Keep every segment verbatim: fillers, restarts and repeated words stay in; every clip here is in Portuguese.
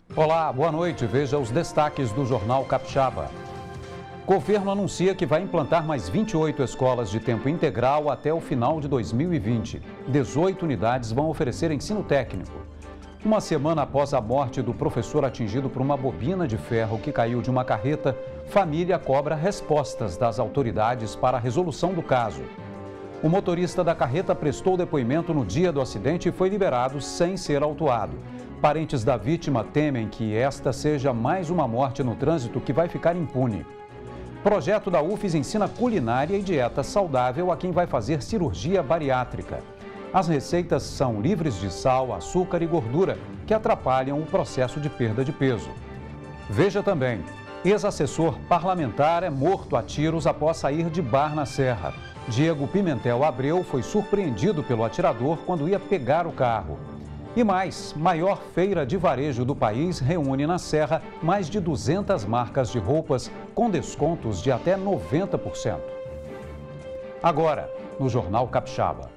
Olá, boa noite. Veja os destaques do Jornal Capixaba. Governo anuncia que vai implantar mais vinte e oito escolas de tempo integral até o final de dois mil e vinte. dezoito unidades vão oferecer ensino técnico. Uma semana após a morte do professor atingido por uma bobina de ferro que caiu de uma carreta, família cobra respostas das autoridades para a resolução do caso. O motorista da carreta prestou depoimento no dia do acidente e foi liberado sem ser autuado. Parentes da vítima temem que esta seja mais uma morte no trânsito que vai ficar impune. Projeto da U F E S ensina culinária e dieta saudável a quem vai fazer cirurgia bariátrica. As receitas são livres de sal, açúcar e gordura, que atrapalham o processo de perda de peso. Veja também, ex-assessor parlamentar é morto a tiros após sair de bar na Serra. Diego Pimentel Abreu foi surpreendido pelo atirador quando ia pegar o carro. E mais, maior feira de varejo do país reúne na Serra mais de duzentas marcas de roupas com descontos de até noventa por cento. Agora, no Jornal Capixaba.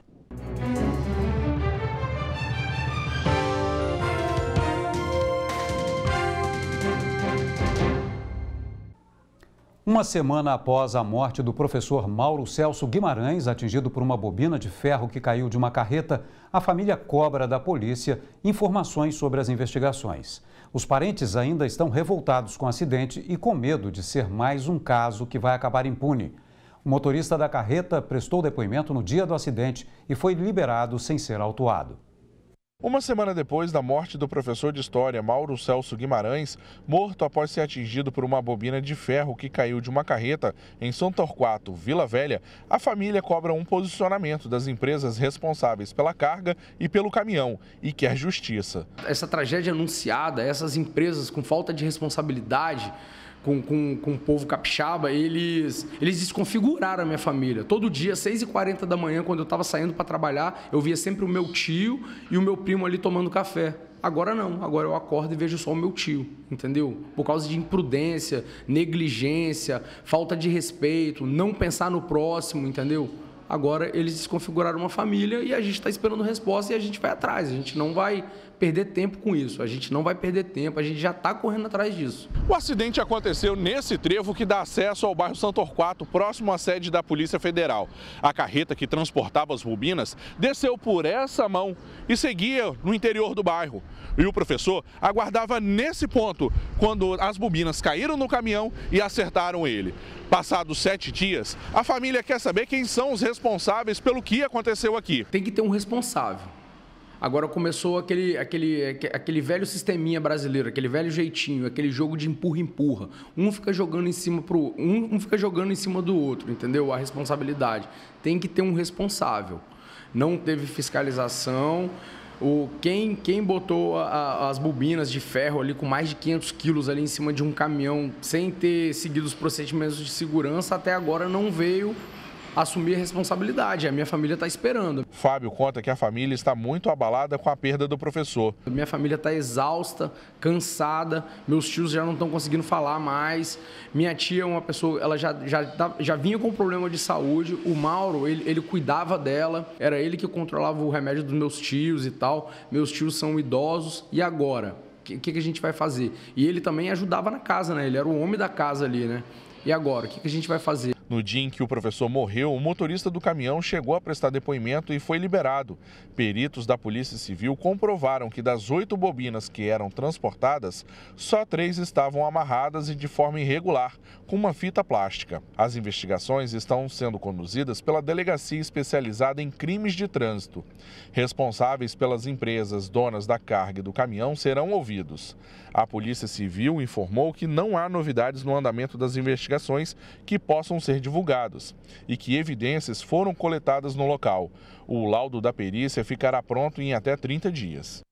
Uma semana após a morte do professor Mauro Celso Guimarães, atingido por uma bobina de ferro que caiu de uma carreta, a família cobra da polícia informações sobre as investigações. Os parentes ainda estão revoltados com o acidente e com medo de ser mais um caso que vai acabar impune. O motorista da carreta prestou depoimento no dia do acidente e foi liberado sem ser autuado. Uma semana depois da morte do professor de História Mauro Celso Guimarães, morto após ser atingido por uma bobina de ferro que caiu de uma carreta em São Torquato, Vila Velha, a família cobra um posicionamento das empresas responsáveis pela carga e pelo caminhão e quer justiça. Essa tragédia anunciada, essas empresas com falta de responsabilidade com, com, com o povo capixaba, eles, eles desconfiguraram a minha família. Todo dia, às seis e quarenta da manhã, quando eu estava saindo para trabalhar, eu via sempre o meu tio e o meu primo ali tomando café. Agora não, agora eu acordo e vejo só o meu tio, entendeu? Por causa de imprudência, negligência, falta de respeito, não pensar no próximo, entendeu? Agora eles desconfiguraram uma família e a gente está esperando resposta e a gente vai atrás. A gente não vai perder tempo com isso, a gente não vai perder tempo, a gente já está correndo atrás disso. O acidente aconteceu nesse trevo que dá acesso ao bairro São Torquato, próximo à sede da Polícia Federal. A carreta que transportava as bobinas desceu por essa mão e seguia no interior do bairro. E o professor aguardava nesse ponto, quando as bobinas caíram no caminhão e acertaram ele. Passados sete dias, a família quer saber quem são os responsáveis pelo que aconteceu aqui. Tem que ter um responsável. Agora começou aquele, aquele, aquele velho sisteminha brasileiro, aquele velho jeitinho, aquele jogo de empurra-empurra. Um fica jogando em cima pro, um, um fica jogando em cima do outro, entendeu? A responsabilidade. Tem que ter um responsável. Não teve fiscalização. O, quem, quem botou a, as bobinas de ferro ali com mais de quinhentos quilos ali em cima de um caminhão sem ter seguido os procedimentos de segurança, até agora não veio assumir a responsabilidade. A minha família está esperando. Fábio conta que a família está muito abalada com a perda do professor. Minha família está exausta, cansada, meus tios já não estão conseguindo falar mais. Minha tia é uma pessoa, ela já, já, já vinha com problema de saúde. O Mauro, ele, ele cuidava dela, era ele que controlava o remédio dos meus tios e tal. Meus tios são idosos. E agora? O que, que a gente vai fazer? E ele também ajudava na casa, né? Ele era o homem da casa ali, né? E agora? O que, que a gente vai fazer? No dia em que o professor morreu, o motorista do caminhão chegou a prestar depoimento e foi liberado. Peritos da Polícia Civil comprovaram que das oito bobinas que eram transportadas, só três estavam amarradas e de forma irregular, com uma fita plástica. As investigações estão sendo conduzidas pela Delegacia Especializada em Crimes de Trânsito. Responsáveis pelas empresas donas da carga e do caminhão serão ouvidos. A Polícia Civil informou que não há novidades no andamento das investigações que possam ser divulgados e que evidências foram coletadas no local. O laudo da perícia ficará pronto em até trinta dias.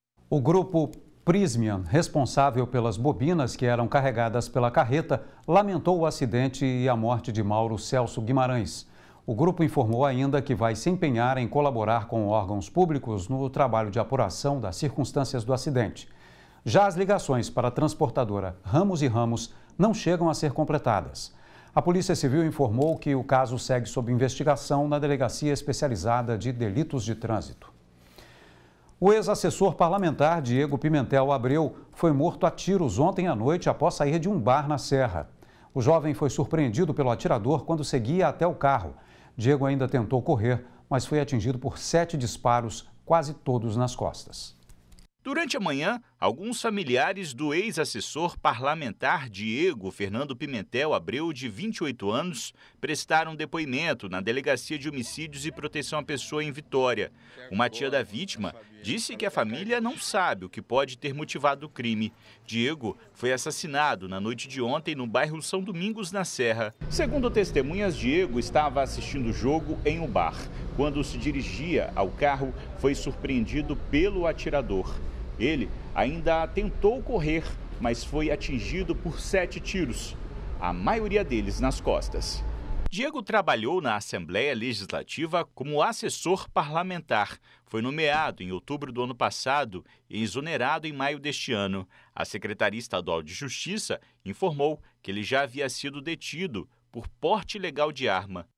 O grupo Prysmian, responsável pelas bobinas que eram carregadas pela carreta, lamentou o acidente e a morte de Mauro Celso Guimarães. O grupo informou ainda que vai se empenhar em colaborar com órgãos públicos no trabalho de apuração das circunstâncias do acidente. Já as ligações para a transportadora Ramos e Ramos não chegam a ser completadas. A Polícia Civil informou que o caso segue sob investigação na Delegacia Especializada de Delitos de Trânsito. O ex-assessor parlamentar Diego Pimentel Abreu foi morto a tiros ontem à noite após sair de um bar na Serra. O jovem foi surpreendido pelo atirador quando seguia até o carro. Diego ainda tentou correr, mas foi atingido por sete disparos, quase todos nas costas. Durante a manhã, alguns familiares do ex-assessor parlamentar Diego Fernando Pimentel Abreu, de vinte e oito anos, prestaram depoimento na Delegacia de Homicídios e Proteção à Pessoa em Vitória. Uma tia da vítima disse que a família não sabe o que pode ter motivado o crime. Diego foi assassinado na noite de ontem no bairro São Domingos, na Serra. Segundo testemunhas, Diego estava assistindo o jogo em um bar. Quando se dirigia ao carro, foi surpreendido pelo atirador. Ele ainda tentou correr, mas foi atingido por sete tiros, a maioria deles nas costas. Diego trabalhou na Assembleia Legislativa como assessor parlamentar. Foi nomeado em outubro do ano passado e exonerado em maio deste ano. A Secretaria Estadual de Justiça informou que ele já havia sido detido por porte ilegal de arma.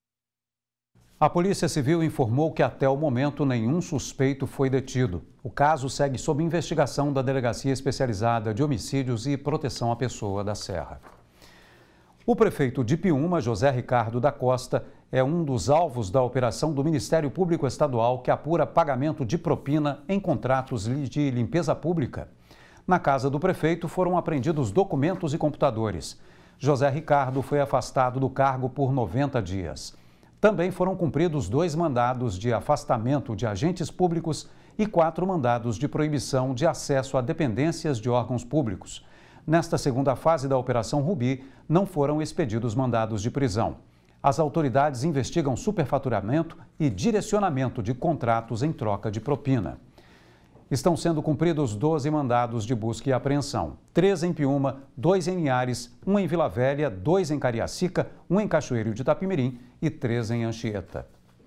A Polícia Civil informou que até o momento nenhum suspeito foi detido. O caso segue sob investigação da Delegacia Especializada de Homicídios e Proteção à Pessoa da Serra. O prefeito de Piúma, José Ricardo da Costa, é um dos alvos da operação do Ministério Público Estadual que apura pagamento de propina em contratos de limpeza pública. Na casa do prefeito foram apreendidos documentos e computadores. José Ricardo foi afastado do cargo por noventa dias. Também foram cumpridos dois mandados de afastamento de agentes públicos e quatro mandados de proibição de acesso a dependências de órgãos públicos. Nesta segunda fase da Operação Rubi, não foram expedidos mandados de prisão. As autoridades investigam superfaturamento e direcionamento de contratos em troca de propina. Estão sendo cumpridos doze mandados de busca e apreensão. Três em Piúma, dois em Linhares, um em Vila Velha, dois em Cariacica, um em Cachoeiro de Itapimirim e três em Anchieta.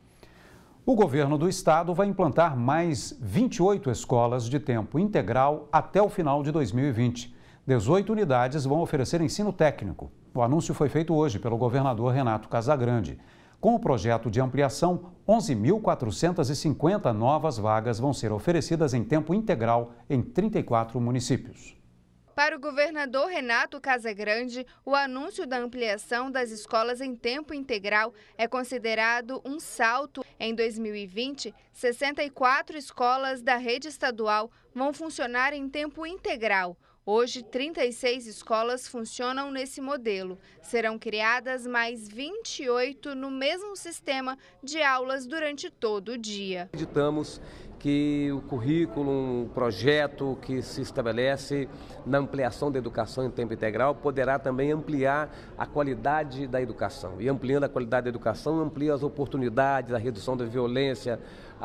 O governo do estado vai implantar mais vinte e oito escolas de tempo integral até o final de dois mil e vinte. dezoito unidades vão oferecer ensino técnico. O anúncio foi feito hoje pelo governador Renato Casagrande. Com o projeto de ampliação, onze mil quatrocentas e cinquenta novas vagas vão ser oferecidas em tempo integral em trinta e quatro municípios. Para o governador Renato Casagrande, o anúncio da ampliação das escolas em tempo integral é considerado um salto. Em dois mil e vinte, sessenta e quatro escolas da rede estadual vão funcionar em tempo integral. Hoje, trinta e seis escolas funcionam nesse modelo. Serão criadas mais vinte e oito no mesmo sistema de aulas durante todo o dia. Acreditamos que o currículo, um projeto que se estabelece na ampliação da educação em tempo integral poderá também ampliar a qualidade da educação. E ampliando a qualidade da educação, amplia as oportunidades, a redução da violência,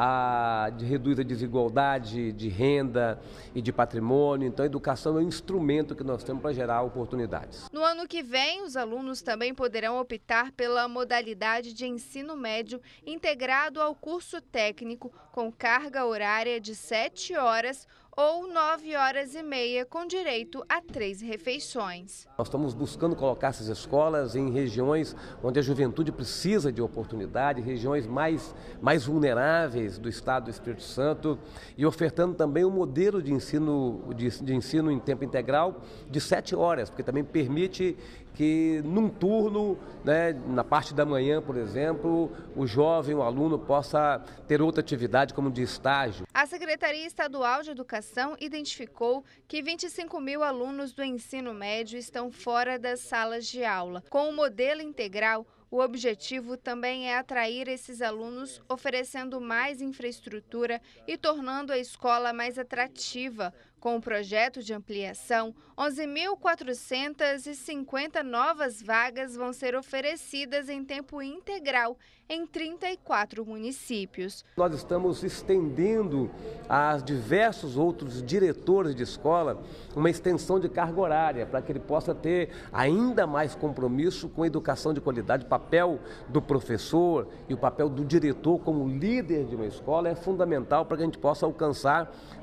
a de reduz a desigualdade de renda e de patrimônio. Então, a educação é um instrumento que nós temos para gerar oportunidades. No ano que vem, os alunos também poderão optar pela modalidade de ensino médio integrado ao curso técnico, com carga horária de sete horas ou nove horas e meia, com direito a três refeições. Nós estamos buscando colocar essas escolas em regiões onde a juventude precisa de oportunidade, regiões mais, mais vulneráveis do estado do Espírito Santo, e ofertando também um modelo de ensino, de, de ensino em tempo integral de sete horas, porque também permite que num turno, né, na parte da manhã, por exemplo, o jovem, o aluno possa ter outra atividade como de estágio. A Secretaria Estadual de Educação identificou que vinte e cinco mil alunos do ensino médio estão fora das salas de aula. Com o modelo integral, o objetivo também é atrair esses alunos, oferecendo mais infraestrutura e tornando a escola mais atrativa. Com o projeto de ampliação, onze mil quatrocentas e cinquenta novas vagas vão ser oferecidas em tempo integral em trinta e quatro municípios. Nós estamos estendendo a diversos outros diretores de escola uma extensão de carga horária, para que ele possa ter ainda mais compromisso com a educação de qualidade. O papel do professor e o papel do diretor como líder de uma escola é fundamental para que a gente possa alcançar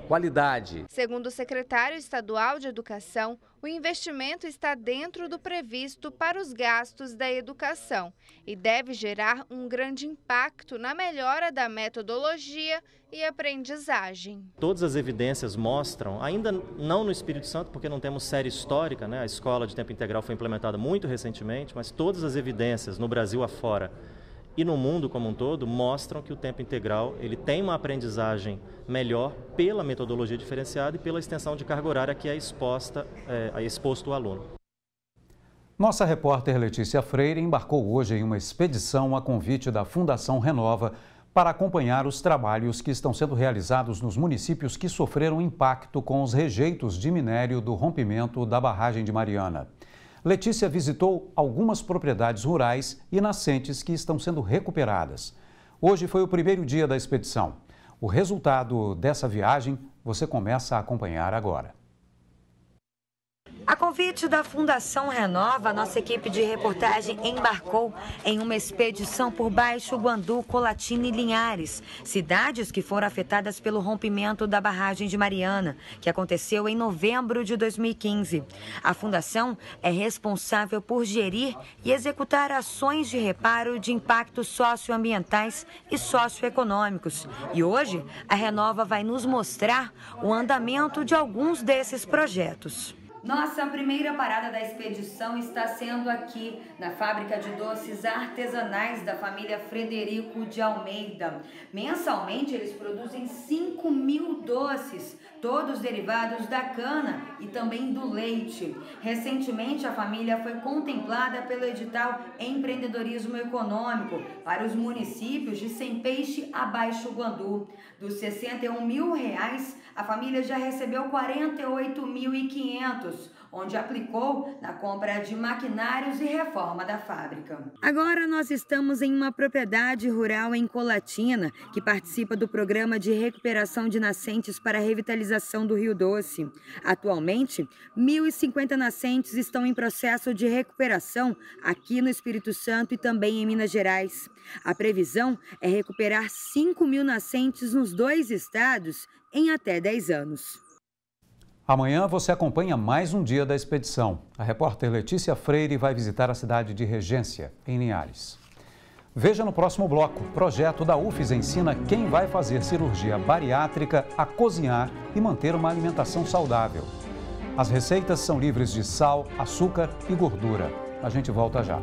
qualidade. Segundo o secretário estadual de Educação, o investimento está dentro do previsto para os gastos da educação e deve gerar um grande impacto na melhora da metodologia e aprendizagem. Todas as evidências mostram, ainda não no Espírito Santo, porque não temos série histórica, né? A escola de tempo integral foi implementada muito recentemente, mas todas as evidências no Brasil afora e no mundo como um todo mostram que o tempo integral ele tem uma aprendizagem melhor pela metodologia diferenciada e pela extensão de carga horária que é exposta, é, exposto o aluno. Nossa repórter Letícia Freire embarcou hoje em uma expedição a convite da Fundação Renova para acompanhar os trabalhos que estão sendo realizados nos municípios que sofreram impacto com os rejeitos de minério do rompimento da barragem de Mariana. Letícia visitou algumas propriedades rurais e nascentes que estão sendo recuperadas. Hoje foi o primeiro dia da expedição. O resultado dessa viagem você começa a acompanhar agora. A convite da Fundação Renova, nossa equipe de reportagem embarcou em uma expedição por Baixo Guandu, Colatina e Linhares, cidades que foram afetadas pelo rompimento da barragem de Mariana, que aconteceu em novembro de dois mil e quinze. A Fundação é responsável por gerir e executar ações de reparo de impactos socioambientais e socioeconômicos. E hoje, a Renova vai nos mostrar o andamento de alguns desses projetos. Nossa primeira parada da expedição está sendo aqui, na fábrica de doces artesanais da família Frederico de Almeida. Mensalmente, eles produzem cinco mil doces, todos derivados da cana e também do leite. Recentemente, a família foi contemplada pelo edital Empreendedorismo Econômico para os municípios de Sem Peixe a Baixo Guandu. Dos sessenta e um mil reais, a família já recebeu quarenta e oito mil e quinhentos, onde aplicou na compra de maquinários e reforma da fábrica. Agora nós estamos em uma propriedade rural em Colatina, que participa do programa de recuperação de nascentes para a revitalização do Rio Doce. Atualmente, mil e cinquenta nascentes estão em processo de recuperação aqui no Espírito Santo e também em Minas Gerais. A previsão é recuperar cinco mil nascentes nos dois estados em até dez anos. Amanhã você acompanha mais um dia da expedição. A repórter Letícia Freire vai visitar a cidade de Regência, em Linhares. Veja no próximo bloco. O projeto da U F S ensina quem vai fazer cirurgia bariátrica a cozinhar e manter uma alimentação saudável. As receitas são livres de sal, açúcar e gordura. A gente volta já.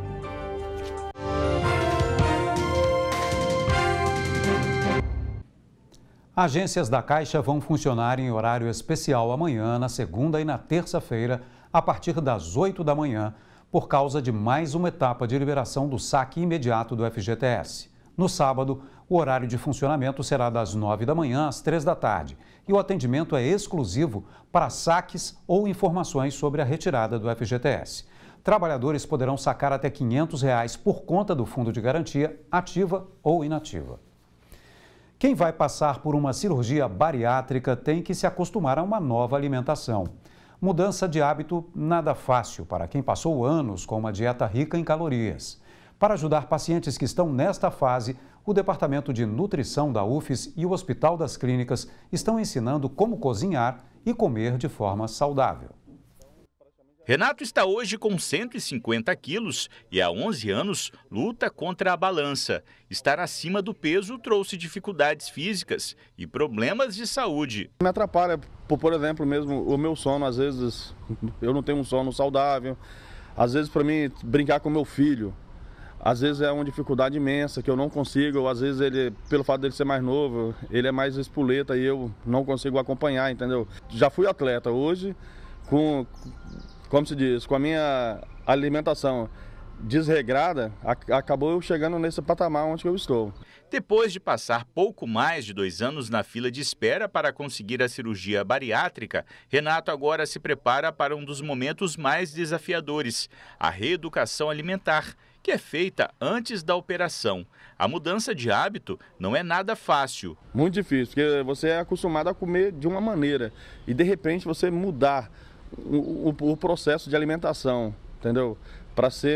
Agências da Caixa vão funcionar em horário especial amanhã, na segunda e na terça-feira, a partir das oito da manhã, por causa de mais uma etapa de liberação do saque imediato do F G T S. No sábado, o horário de funcionamento será das nove da manhã às três da tarde e o atendimento é exclusivo para saques ou informações sobre a retirada do F G T S. Trabalhadores poderão sacar até quinhentos reais por conta do fundo de garantia, ativa ou inativa. Quem vai passar por uma cirurgia bariátrica tem que se acostumar a uma nova alimentação. Mudança de hábito nada fácil para quem passou anos com uma dieta rica em calorias. Para ajudar pacientes que estão nesta fase, o Departamento de Nutrição da U F S e o Hospital das Clínicas estão ensinando como cozinhar e comer de forma saudável. Renato está hoje com cento e cinquenta quilos e há onze anos luta contra a balança. Estar acima do peso trouxe dificuldades físicas e problemas de saúde. Me atrapalha, por, por exemplo, mesmo o meu sono, às vezes eu não tenho um sono saudável. Às vezes para mim brincar com meu filho, às vezes é uma dificuldade imensa que eu não consigo, às vezes ele, pelo fato dele ser mais novo, ele é mais espoleta e eu não consigo acompanhar, entendeu? Já fui atleta, hoje com... Como se diz, com a minha alimentação desregrada, acabou eu chegando nesse patamar onde eu estou. Depois de passar pouco mais de dois anos na fila de espera para conseguir a cirurgia bariátrica, Renato agora se prepara para um dos momentos mais desafiadores, a reeducação alimentar, que é feita antes da operação. A mudança de hábito não é nada fácil. Muito difícil, porque você é acostumado a comer de uma maneira e de repente você mudar O, o, o processo de alimentação, entendeu? Para ser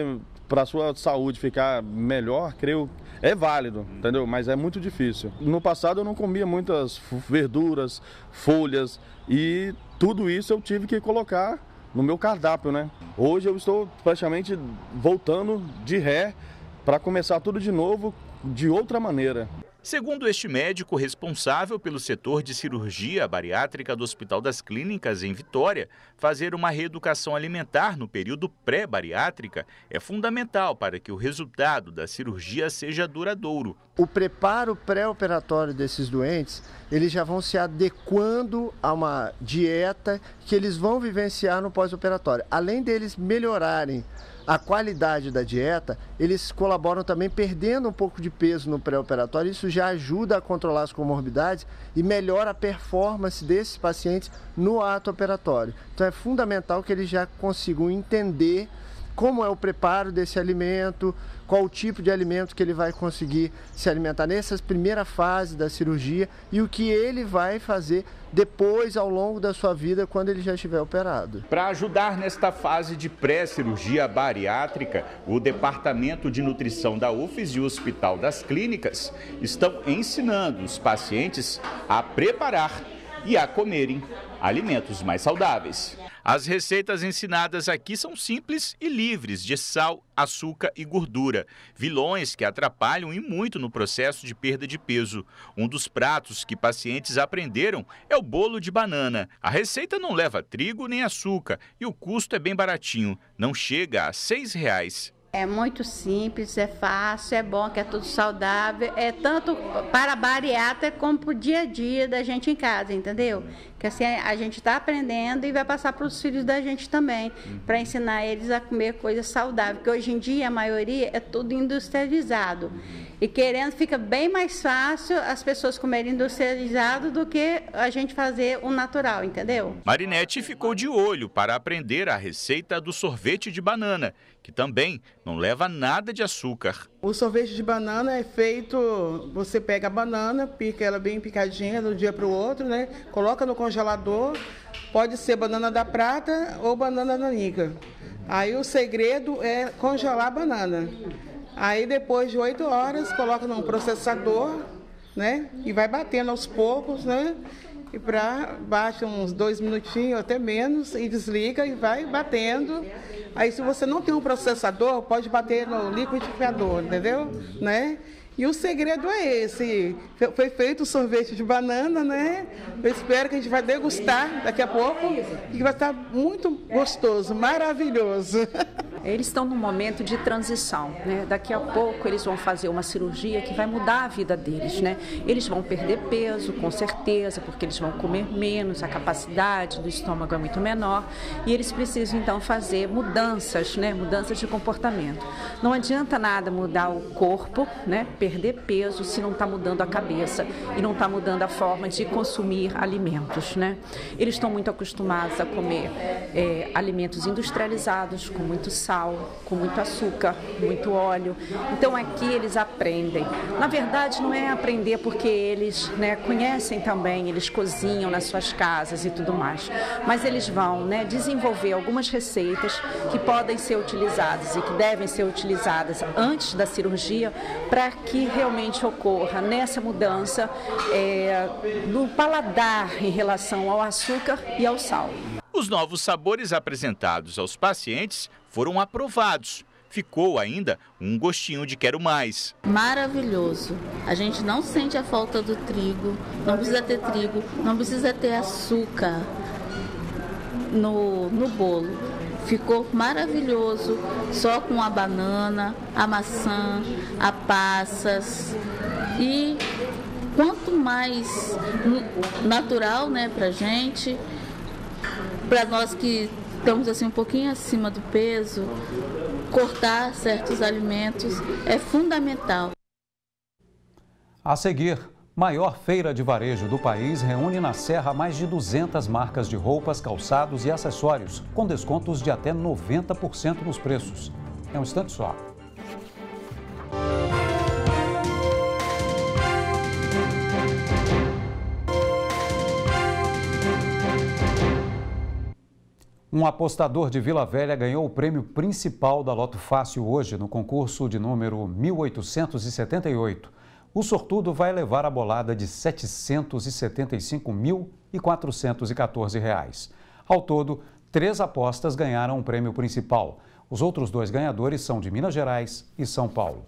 para a sua saúde ficar melhor, creio, é válido, entendeu? Mas é muito difícil. No passado eu não comia muitas verduras, folhas e tudo isso eu tive que colocar no meu cardápio, né? Hoje eu estou praticamente voltando de ré para começar tudo de novo, de outra maneira. Segundo este médico responsável pelo setor de cirurgia bariátrica do Hospital das Clínicas em Vitória, fazer uma reeducação alimentar no período pré-bariátrica é fundamental para que o resultado da cirurgia seja duradouro. O preparo pré-operatório desses doentes, eles já vão se adequando a uma dieta que eles vão vivenciar no pós-operatório. Além deles melhorarem a qualidade da dieta, eles colaboram também perdendo um pouco de peso no pré-operatório. Isso já ajuda a controlar as comorbidades e melhora a performance desses pacientes no ato operatório. Então é fundamental que eles já consigam entender como é o preparo desse alimento, qual o tipo de alimento que ele vai conseguir se alimentar nessa primeira fase da cirurgia e o que ele vai fazer depois, ao longo da sua vida, quando ele já estiver operado. Para ajudar nesta fase de pré-cirurgia bariátrica, o Departamento de Nutrição da U F S e o Hospital das Clínicas estão ensinando os pacientes a preparar e a comerem alimentos mais saudáveis. As receitas ensinadas aqui são simples e livres de sal, açúcar e gordura, vilões que atrapalham e muito no processo de perda de peso. Um dos pratos que pacientes aprenderam é o bolo de banana. A receita não leva trigo nem açúcar e o custo é bem baratinho, não chega a seis reais. É muito simples, é fácil, é bom, que é tudo saudável, é tanto para a bariátrica como para o dia a dia da gente em casa, entendeu? Que assim a gente está aprendendo e vai passar para os filhos da gente também, para ensinar eles a comer coisas saudáveis, porque hoje em dia a maioria é tudo industrializado. E querendo, fica bem mais fácil as pessoas comerem industrializado do que a gente fazer o natural, entendeu? Marinete ficou de olho para aprender a receita do sorvete de banana, que também não leva nada de açúcar. O sorvete de banana é feito, você pega a banana, pica ela bem picadinha de um dia para o outro, né? Coloca no congelador, pode ser banana da prata ou banana nanica. Aí o segredo é congelar a banana. Aí depois de oito horas, coloca num processador, né? E vai batendo aos poucos, né? E para baixa uns dois minutinhos, até menos, e desliga e vai batendo. Aí se você não tem um processador, pode bater no liquidificador, entendeu? Né? E o segredo é esse. Foi feito o sorvete de banana, né? Eu espero que a gente vai degustar daqui a pouco e que vai estar muito gostoso, maravilhoso. Eles estão num momento de transição, né? Daqui a pouco eles vão fazer uma cirurgia que vai mudar a vida deles, né? Eles vão perder peso, com certeza, porque eles vão comer menos, a capacidade do estômago é muito menor e eles precisam então fazer mudanças, né? Mudanças de comportamento. Não adianta nada mudar o corpo, né? Perder peso se não está mudando a cabeça e não está mudando a forma de consumir alimentos, né? Eles estão muito acostumados a comer é, alimentos industrializados, com muito sal, com muito açúcar, muito óleo. Então aqui eles aprendem. Na verdade não é aprender porque eles, né, conhecem também, eles cozinham nas suas casas e tudo mais. Mas eles vão, né, desenvolver algumas receitas que podem ser utilizadas e que devem ser utilizadas antes da cirurgia para que realmente ocorra nessa mudança é, no paladar em relação ao açúcar e ao sal. Os novos sabores apresentados aos pacientes foram aprovados. Ficou ainda um gostinho de quero mais. Maravilhoso. A gente não sente a falta do trigo, não precisa ter trigo, não precisa ter açúcar no, no bolo. Ficou maravilhoso, só com a banana, a maçã, a passas. E quanto mais natural, né, pra gente, para nós que estamos assim um pouquinho acima do peso, cortar certos alimentos é fundamental. A seguir, maior feira de varejo do país reúne na Serra mais de duzentas marcas de roupas, calçados e acessórios, com descontos de até noventa por cento nos preços. É um instante só. Um apostador de Vila Velha ganhou o prêmio principal da Loto Fácil hoje no concurso de número mil oitocentos e setenta e oito. O sortudo vai levar a bolada de setecentos e setenta e cinco mil e quatrocentos e quatorze reais. Ao todo, três apostas ganharam o prêmio principal. Os outros dois ganhadores são de Minas Gerais e São Paulo.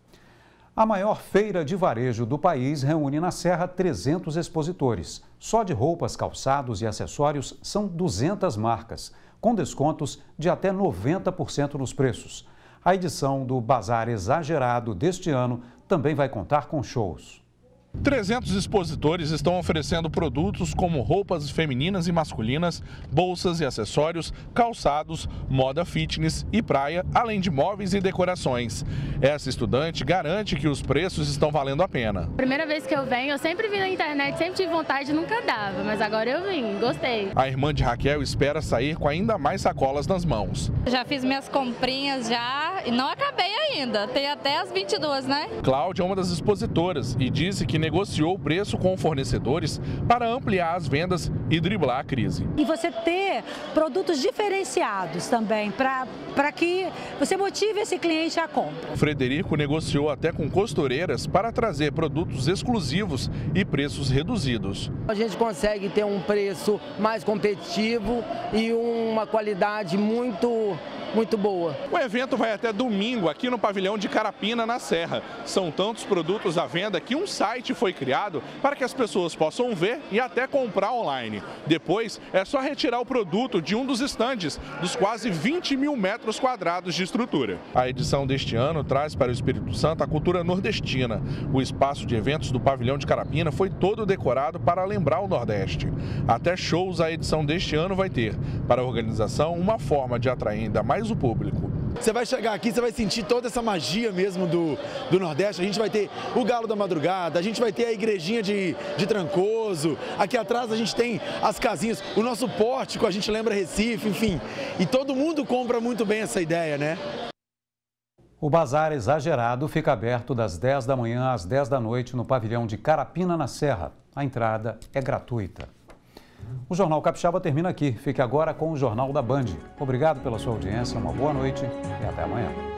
A maior feira de varejo do país reúne na Serra trezentos expositores. Só de roupas, calçados e acessórios são duzentas marcas, com descontos de até noventa por cento nos preços. A edição do Bazar Exagerado deste ano também vai contar com shows. trezentos expositores estão oferecendo produtos como roupas femininas e masculinas, bolsas e acessórios, calçados, moda fitness e praia, além de móveis e decorações. Essa estudante garante que os preços estão valendo a pena. Primeira vez que eu venho, eu sempre vi na internet, sempre tive vontade, nunca dava, mas agora eu vim, gostei. A irmã de Raquel espera sair com ainda mais sacolas nas mãos. Já fiz minhas comprinhas já e não acabei ainda, tem até as vinte e duas, né? Cláudia é uma das expositoras e disse que negociou o preço com fornecedores para ampliar as vendas e driblar a crise. E você ter produtos diferenciados também, para que você motive esse cliente à compra. Frederico negociou até com costureiras para trazer produtos exclusivos e preços reduzidos. A gente consegue ter um preço mais competitivo e uma qualidade muito muito boa. O evento vai até domingo aqui no pavilhão de Carapina, na Serra. São tantos produtos à venda que um site foi criado para que as pessoas possam ver e até comprar online. Depois é só retirar o produto de um dos estandes dos quase vinte mil metros quadrados de estrutura. A edição deste ano traz para o Espírito Santo a cultura nordestina. O espaço de eventos do pavilhão de Carapina foi todo decorado para lembrar o Nordeste. Até shows a edição deste ano vai ter. Para a organização, uma forma de atrair ainda mais o público. Você vai chegar aqui, você vai sentir toda essa magia mesmo do, do Nordeste. A gente vai ter o Galo da Madrugada, a gente vai ter a igrejinha de, de Trancoso, aqui atrás a gente tem as casinhas, o nosso pórtico, a gente lembra Recife, enfim. E todo mundo compra muito bem essa ideia, né? O Bazar Exagerado fica aberto das dez da manhã às dez da noite no pavilhão de Carapina, na Serra. A entrada é gratuita. O Jornal Capixaba termina aqui. Fique agora com o Jornal da Band. Obrigado pela sua audiência, uma boa noite e até amanhã.